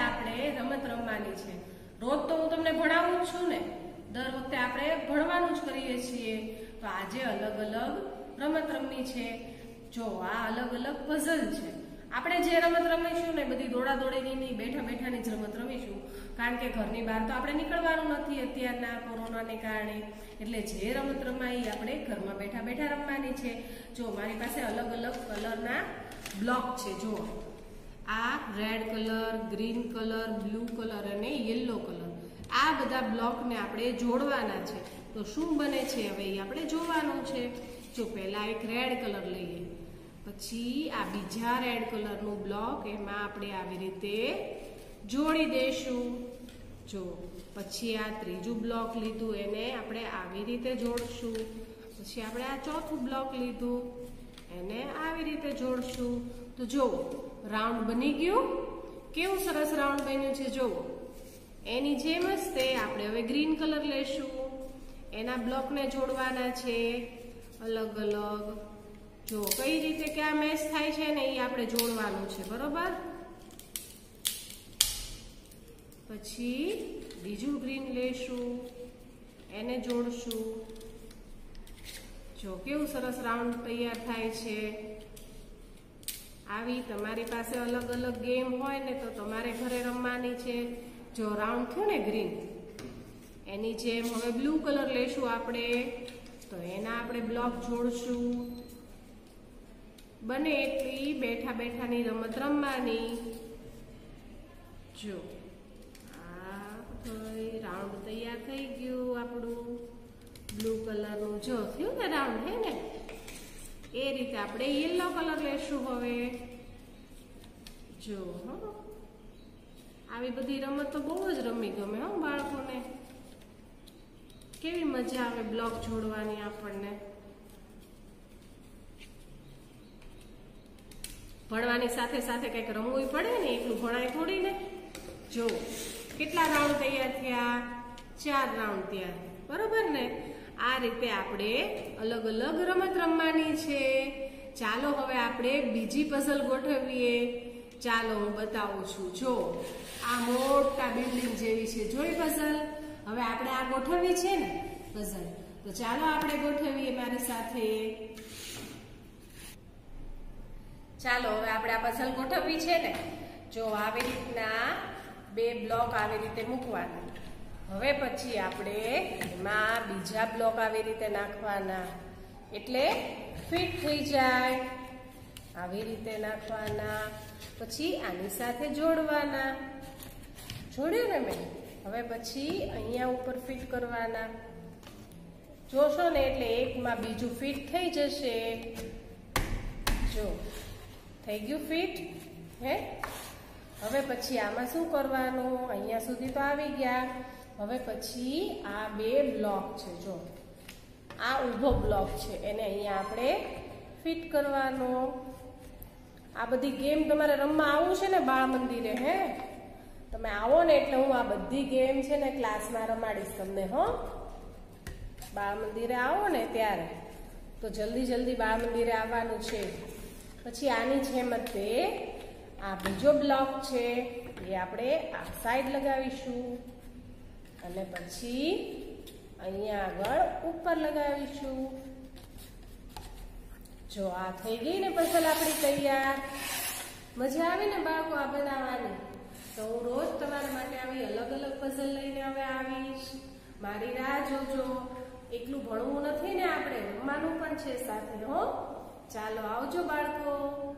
આપણે રમત રમવાની છે। રોજ તો હું તમને ભણાવું જ છું ને, દર વખતે આપણે ભણવાનું જ કરીએ છીએ। તો આજે અલગ અલગ રમત રમવી છે। જો આ અલગ અલગ પઝલ છે। આપણે જે રમત રમીશું ને બધી દોડા દોડીની બેઠા બેઠાની જ રમત રમીશું, કારણ કે ઘરની બહાર તો આપણે નીકળવાનું નથી અત્યારના કોરોનાને કારણે। એટલે જે રમત રમાય એ આપણે ઘરમાં બેઠા બેઠા રમવાની છે। જો મારી પાસે અલગ અલગ કલરના બ્લોક છે। જો આ red colour, green colour, blue colour અને યલો કલર, આ બધા બ્લોકને આપણે જોડવાના છે। તો શું બને છે હવે એ આપણે જોવાનું છે। જો પહેલા એક રેડ કલર લઈએ, પછી આ બીજા રેડ કલરનું બ્લોક એમાં આપણે આવી રીતે જોડી દઈશું। જો પછી આ ત્રીજું બ્લોક લીધું, એને આપણે આવી રીતે જોડશું। પછી આપણે આ ચોથું બ્લોક લીધું, એને આવી રીતે જોડશું। તો જો રાઉન્ડ બની ગયું, કેવું સરસ રાઉન્ડ બન્યું છે। જો એની જેમ જ તે આપણે હવે ગ્રીન કલર લેશું, એના બ્લોકને જોડવાના છે અલગ અલગ। જો કઈ રીતે ક્યાં મેચ થાય છે ને એ આપણે જોડવાનું છે, બરોબર। પછી બીજું ગ્રીન લેશું, એને જોડશું। જો કેવું સરસ રાઉન્ડ તૈયાર થાય છે। આવી તમારી પાસે અલગ અલગ ગેમ હોય ને તો તમારે ઘરે રમવાની છે। જો રાઉન્ડ થયું ને ગ્રીન, એની જેમ હવે બ્લુ કલર લેશું આપણે, તો એના આપણે બ્લોક જોડશું। બને એટલી બેઠા બેઠાની રમત રમવાની। જો આ રાઉન્ડ તૈયાર થઈ ગયું આપણું બ્લુ કલરનું। જો થયું ને રાઉન્ડ, હે ને એ રીતે આપણે યલો કલર લેશું હવે। જો આવી બધી રમત તો બહુ જ રમી ગમે હો બાળકોને, કેવી મજા આવે બ્લોક જોડવાની આપણને। ભણવાની સાથે સાથે કંઈક રમવું પડે ને, એટલું ભણાય થોડી ને। જો કેટલા રાઉન્ડ તૈયાર થયા? 4 રાઉન્ડ થયા, બરોબર ને। આ રીતે આપણે અલગ અલગ રમત રમવાની છે। ચાલો હવે આપણે બીજી પઝલ ગોઠવીએ। ચાલો હું બતાવું છું। જો આ મોટા બિલ્ડિંગ જેવી છે, જોઈ પઝલ? હવે આપણે આ ગોઠવવી છે ને પઝલ, તો ચાલો આપણે ગોઠવીએ મારી સાથે। ચાલો હવે આપણે આ પઝલ ગોઠવવી છે ને। જો આવી રીતના 2 બ્લોક આવી રીતે મૂકવાના, હવે પછી આપણે એમાં બીજા બ્લોક આવી રીતે નાખવાના, એટલે ફિટ થઈ જાય। આવી રીતે નાખવાના, પછી આની સાથે જોડવાના। જોડ્યું ને મેં? હવે પછી અહીંયા ઉપર ફિટ કરવાના। જોશો ને એટલે એકમાં બીજું ફિટ થઈ જશે। જો થઈ ગયું ફિટ, હે? હવે પછી આમાં શું કરવાનું? અહીંયા સુધી તો આવી ગયા। હવે પછી આ 2 બ્લોક છે, જો આ ઊભો બ્લોક છે, એને અહીંયા આપણે ફિટ કરવાનો। આ બધી ગેમ તમારે રમવા આવવું છે ને બાળ મંદિરે, હે? તમે આવો ને એટલે હું આ બધી ગેમ છે ને ક્લાસમાં રમાડીશ તમને, હો? બાળ મંદિરે આવો ને ત્યારે તો જલ્દી જલ્દી બાળ મંદિરે આવવાનું છે। પછી આની જેમ જ તે આ બીજો બ્લોક છે એ આપણે આ સાઈડ લગાવીશું, અને પછી અહીંયા આગળ ઉપર લગાવીશું। જો આ થઈ ગઈ ને પઝલ આપણી તૈયાર। મજા આવી ને બાળકો આ બનાવવાની? તો હું રોજ તમારા માટે આવી અલગ અલગ પઝલ લઈને હવે આવીશ। મારી રાહ જોજો। એટલું ભણવું નથી ને, આપણે રમવાનું પણ છે સાથે, હો? ચાલો આવજો બાળકો।